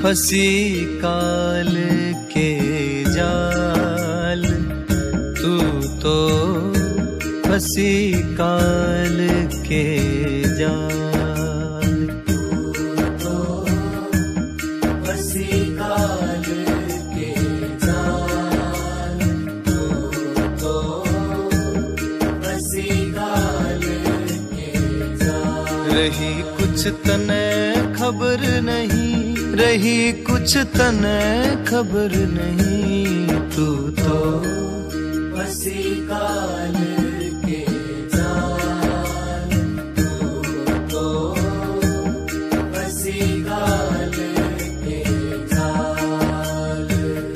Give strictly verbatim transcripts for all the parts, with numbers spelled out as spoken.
फंसी काल के जाल, तू तो फंसी काल के जाल, तू तो फंसी काल के जाल, तू तो फंसी काल के जाल। रही कुछ तने खबर नहीं, रही कुछ तने खबर नहीं, तू तो फंसी काल के जाल, तू तो फंसी काल के जाल।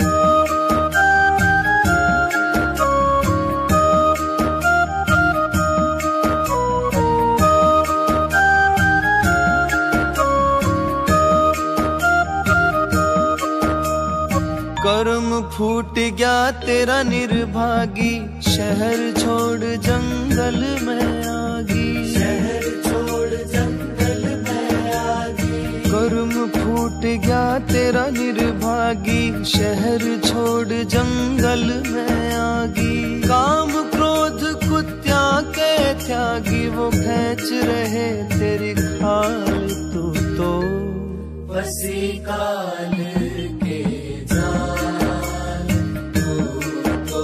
कर्म फूट गया तेरा निर्भागी, शहर छोड़ जंगल में आगी, शहर छोड़ जंगल में आगी। कर्म फूट गया तेरा निर्भागी, शहर छोड़ जंगल में आगी। काम क्रोध कुत्या के त्यागी, वो खींच रहे तेरी खाल, तू तो फंसी काल के जाल, तू तो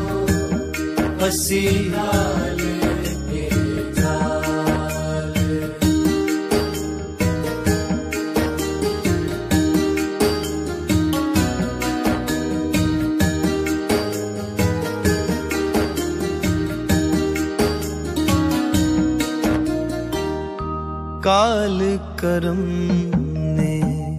फंसी काल के जाल। काल करम ने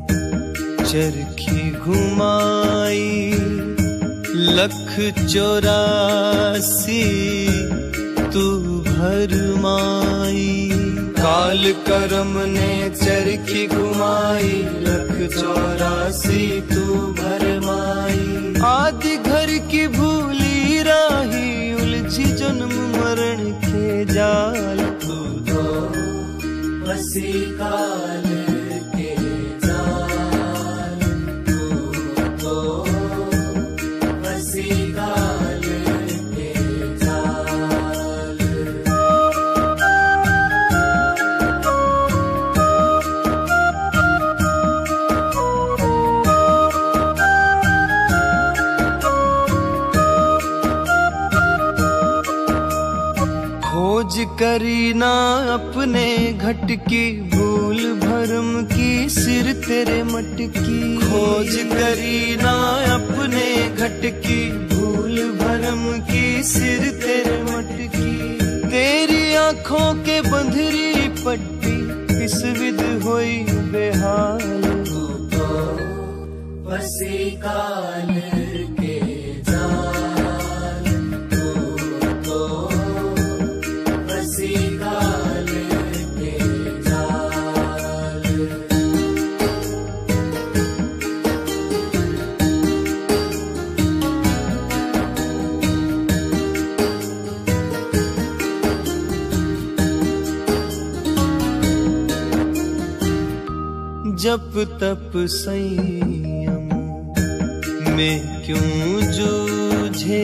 चरखी घुमाई, लख चौरासी तू भरमाई। काल करम ने चरखी घुमाई, लख चौरासी तू भरमाई। आदि घर की भूली राही, उलझी जन्म मरण के जाल, तू तो फंसी काल के जाल, तू तो फंसी काल के जाल। खोज करी ना अपने घट की, भूल भरम की सिर तेरे मटकी। खोज करी ना अपने घट की, भूल भरम की सिर तेरे मटकी। तेरी आंखों के बंधरी पट्टी, किस विध होई बेहाल, तू तो फंसी काल के जाल, तू तो फंसी काल के जाल। जप तप संयम में क्यों जूझे,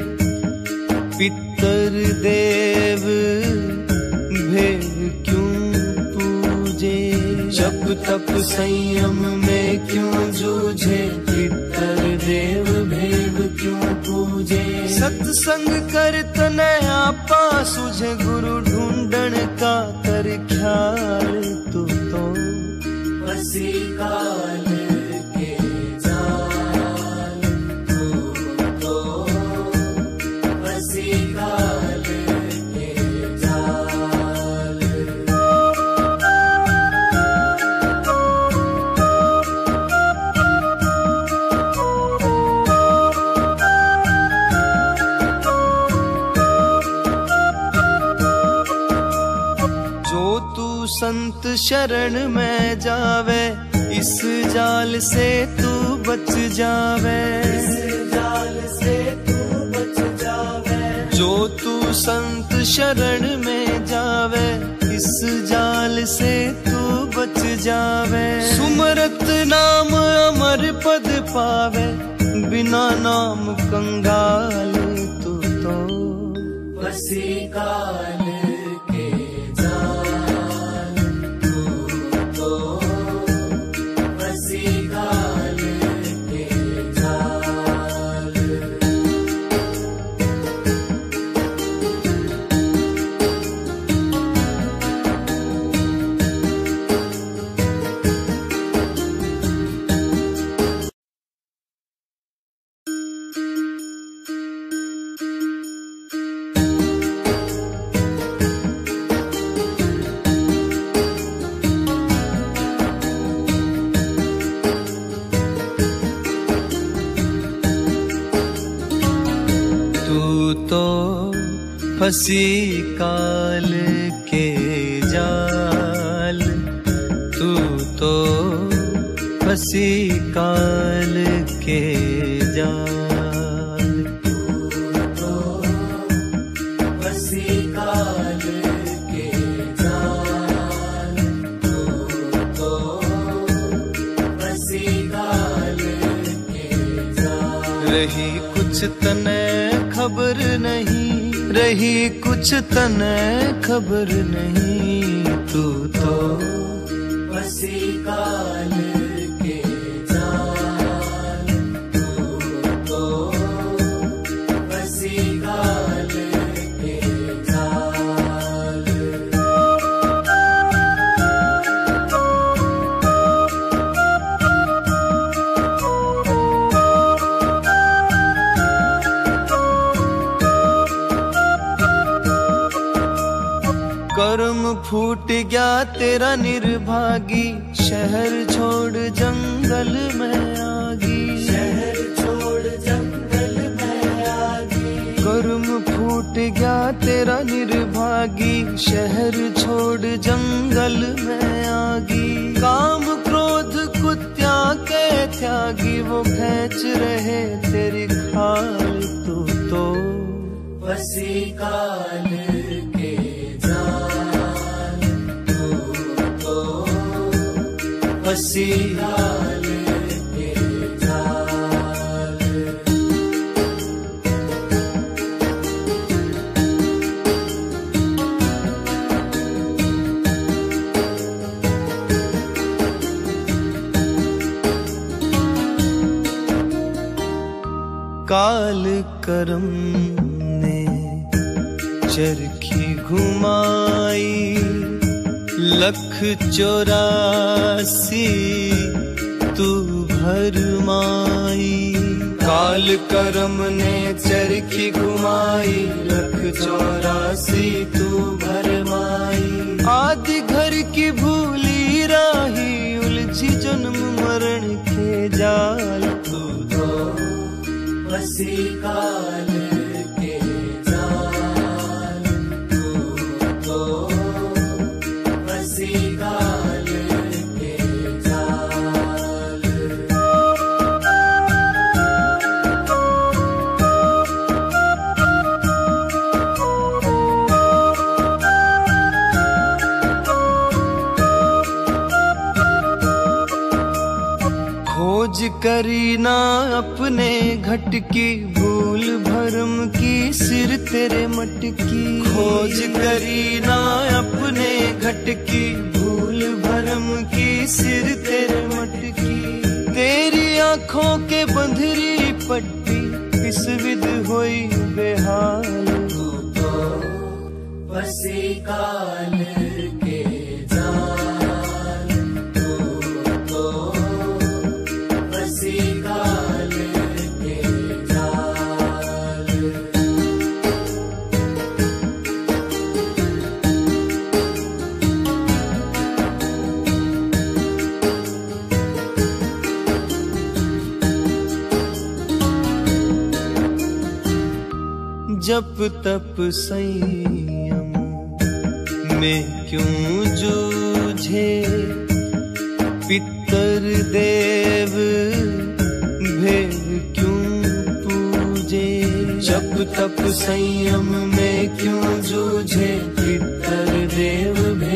पितर देव भेद क्यों पूजे। जप तप संयम में क्यों जूझे, पितर देव भेद क्यों पूजे। सत्संग कर तने आपा सुझे, गुरु ढूंढन का कर ख्याल, तू तो फंसी काल के जाल, तू तो फंसी काल के जाल। जो तू संत शरण में जावे, इस जाल से तू बच जावे, इस जाल से तू बच जावे। जो तू संत शरण में जावे, इस जाल से तू बच जावे। सुमरत नाम अमर पद पावे, बिना नाम कंगाल तू तो फंसी काल के जाल, तू तो फंसी काल के जाल। फंसी काल के जाल, तू तो फंसी काल के जाल। तू तो फंसी काल के जाल, तू तो फंसी काल के जाल। रही कुछ तने खबर नहीं, रही कुछ तने खबर नहीं, तू तो फंसी काल के जाल, तू तो फंसी काल के जाल। कर्म फूट गया तेरा निर्भागी, शहर छोड़ जंगल में आगी। शहर छोड़ जंगल में आगी। कर्म फूट गया तेरा निर्भागी, शहर छोड़ जंगल में आगी। काम क्रोध कुत्या के त्यागी, वो खींच रहे तेरी खाल, तू तो फंसी काल के जाल, तू तो फंसी काल के जाल। काल करम ने चरखी घुमाई, लख चौरासी तू भरमाई। काल करम ने चरखी घुमाई, लख चौरासी तू भरमाई। आदि घर की भूली राही, उलझी जन्म मरण के जाल, तू तो फंसी काल के जाल, तू तो फंसी काल के जाल। खोज करी ना अपने घट की, भूल भरम की सिर तेरे मटकी। खोज करी ना अपने घट की, भूल भरम की सिर तेरे मटकी। तेरी आंखों के बंधरी पट्टी, किस विध होई बेहाल, तू तो फंसी काल के जाल, तू तो फंसी काल के जाल। जप तप संयम में क्यों जूझे, पितर देव भेद क्यों पूजे। जप तप संयम में क्यों जूझे, पितर देव भेद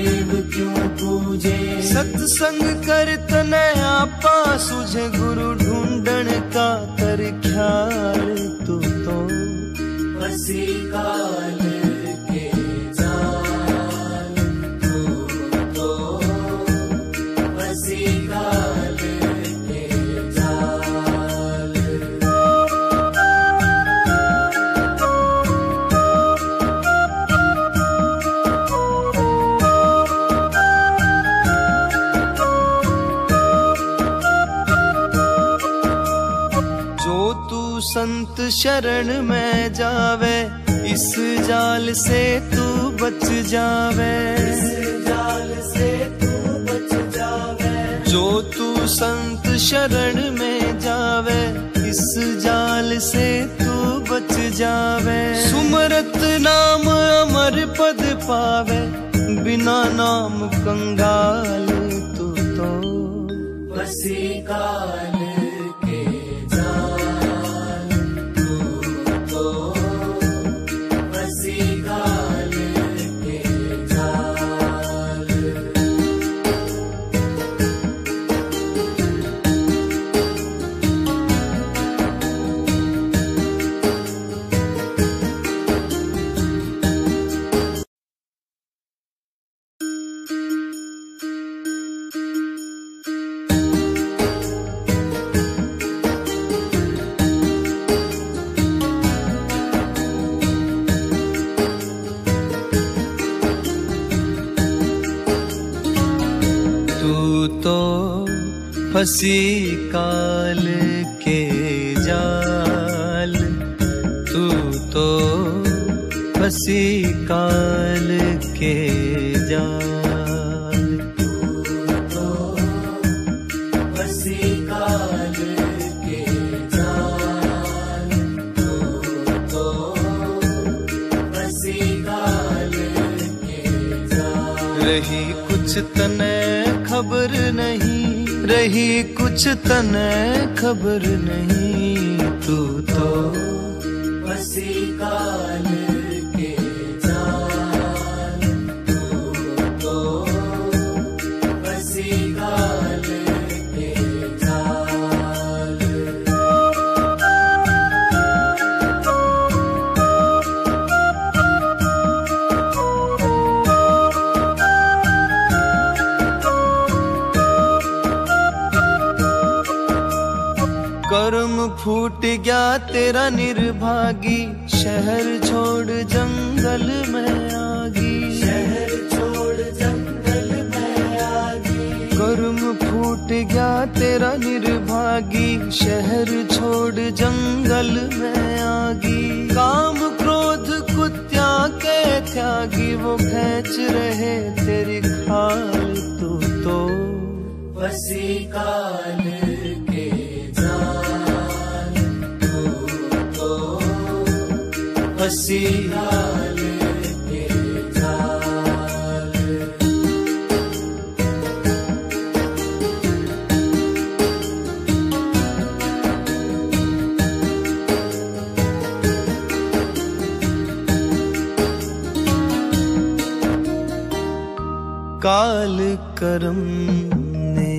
संग कर तने आपा सुझे गुरु ढूंढण का कर ख्याल तू तो बसी काल के जाल तू तो बसी काल के जाल। जो तू संत शरण में जावे इस जाल से तू बच जावे, इस जाल से तू बच जावे। जो तू संत शरण में जावे इस जाल से तू बच जावे। सुमरत नाम अमर पद पावे बिना नाम कंगाल तू तो बसी काल फंसी काल के जाल तू तो फंसी काल के जाल तू तो फंसी काल के जाल तू तो फंसी काल के जाल। रही कुछ तने खबर नहीं, रही कुछ तने खबर नहीं तू तो फंसी काल के जाल तू तो फंसी काल के जाल। कर्म फूट गया तेरा निर्भागी, शहर छोड़ जंगल में आगी, शहर छोड़ जंगल में आगी। कर्म फूट गया तेरा निर्भागी, शहर छोड़ जंगल में आगी। काम क्रोध कुत्या के त्यागी, वो खींच रहे तेरी खाल तू तो फंसी काल के जाल तू तो फंसी काल के जाल। काल करम ने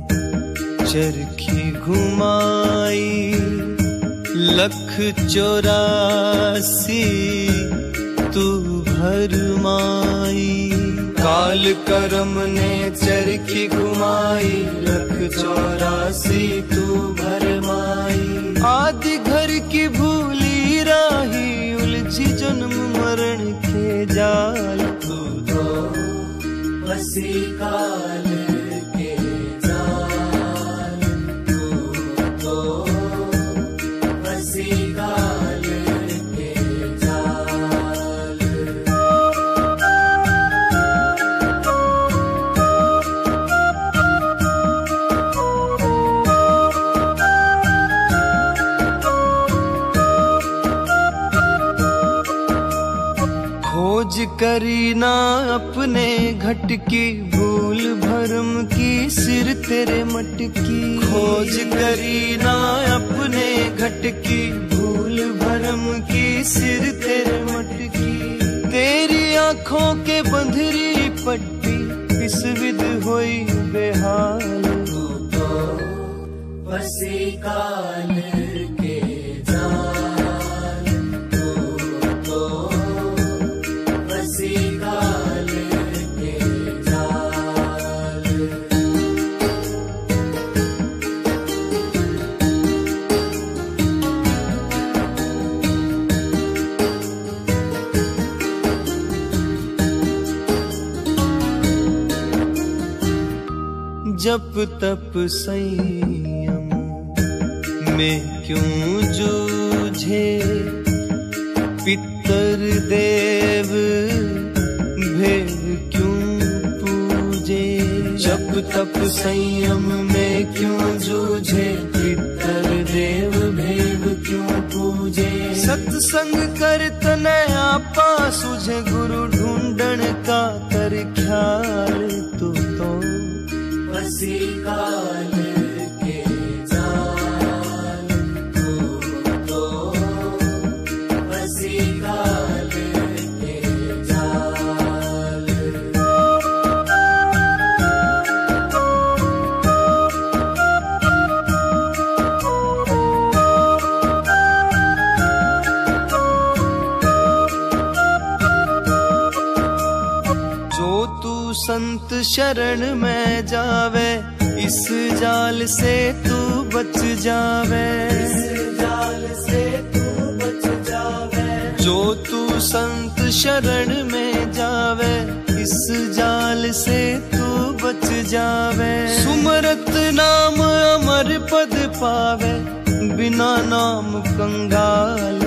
चरखी घुमाई, लख चौरासी तू भरमाई। काल करम ने चरखी घुमाई, लख चौरासी तू भरमाई। आदि घर की भूली राही, उलझी जन्म मरण के जाल तू तो फंसी काल के जाल तू तो फंसी काल के जाल। खोज करी ना अपने घट की, भूल भरम की सिर तेरे मटकी। खोज करी ना अपने घट की, भूल भरम की सिर तेरे मटकी। तेरी आंखों के बंधरी पट्टी, किस विध होई बेहाल हाल। तू तो बसी काल के जाल, तू तो बसी काल के जाल। जप तप संयम में क्यों जूझे, पितर देव भेद क्यों पूजे। जप तप संयम में क्यों जूझे, पितर देव भेद क्यों पूजे। सत्संग कर तने आपा सुझे, गुरु ढूंढन का कर ख्याल। तू तो बसी काल के जाल, तू तो बसी काल के जाल। जो तू संत शरण में जावे, इस जाल से तू बच जावे। इस जाल से तू बच जावे। जो तू संत शरण में जावे, इस जाल से तू बच जावे। सुमरत नाम अमर पद पावे, बिना नाम कंगाल।